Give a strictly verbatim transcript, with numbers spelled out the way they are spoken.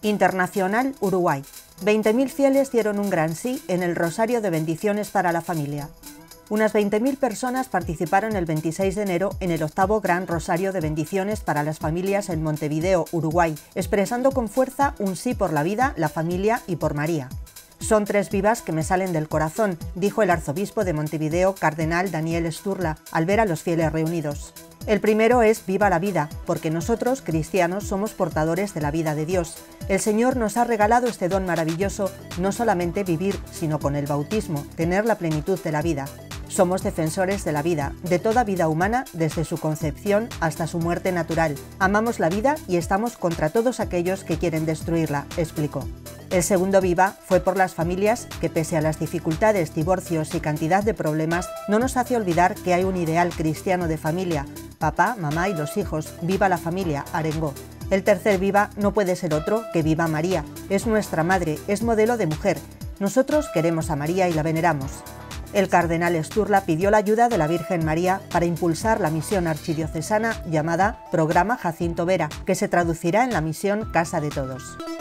Internacional Uruguay. veinte mil fieles dieron un gran sí en el Rosario de Bendiciones para la Familia. Unas veinte mil personas participaron el veintiséis de enero en el octavo Gran Rosario de Bendiciones para las Familias en Montevideo, Uruguay, expresando con fuerza un sí por la vida, la familia y por María. «Son tres vivas que me salen del corazón», dijo el arzobispo de Montevideo, cardenal Daniel Sturla, al ver a los fieles reunidos. El primero es «Viva la vida», porque nosotros, cristianos, somos portadores de la vida de Dios. El Señor nos ha regalado este don maravilloso, no solamente vivir, sino con el bautismo, tener la plenitud de la vida. Somos defensores de la vida, de toda vida humana, desde su concepción hasta su muerte natural. Amamos la vida y estamos contra todos aquellos que quieren destruirla, explicó. El segundo viva fue por las familias que, pese a las dificultades, divorcios y cantidad de problemas, no nos hace olvidar que hay un ideal cristiano de familia. Papá, mamá y los hijos, viva la familia, arengó. El tercer viva no puede ser otro que viva María. Es nuestra madre, es modelo de mujer. Nosotros queremos a María y la veneramos. El cardenal Sturla pidió la ayuda de la Virgen María para impulsar la misión archidiocesana llamada Programa Jacinto Vera, que se traducirá en la misión Casa de Todos.